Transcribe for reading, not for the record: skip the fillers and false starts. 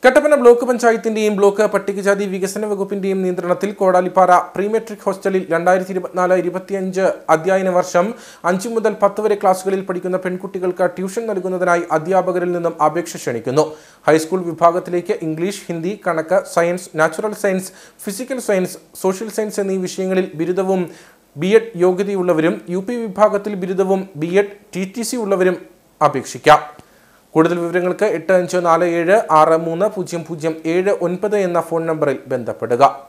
Kattappana block പഞ്ചായത്തിന്റെയും block പട്ടികജാതി വികസന വകുപ്പിന്റെയും നിയന്ത്രണത്തിൽ കോടാലിപ്പാറ പ്രീ മെട്രിക് ഹോസ്റ്റലിൽ 2024-25 അധ്യയന വർഷം 5 മുതൽ 10 വരെ ക്ലാസുകളിൽ പഠിക്കുന്ന പെൺകുട്ടികൾക്ക് ട്യൂഷൻ നൽകുന്നതിനായി അധ്യാപകരിൽ നിന്നും അപേക്ഷ ക്ഷണിക്കുന്നു. ഹൈസ്കൂൾ വിഭാഗത്തിലേക്ക് ഇംഗ്ലീഷ്, ഹിന്ദി, കണക്ക്, science, natural science, physical science, social science എന്നീ വിഷയങ്ങളിൽ ബിരുദവും ബി.എഡ് യോഗ്യതയുള്ളവരും UP വിഭാഗത്തിൽ ബിരുദവും B.Ed TTC ഉള്ളവരും അപേക്ഷിക്കാം. കൂടുതൽ വിവരങ്ങൾക്ക് 8547630079 എന്ന ഫോൺ നമ്പറിൽ ബന്ധപ്പെടുക.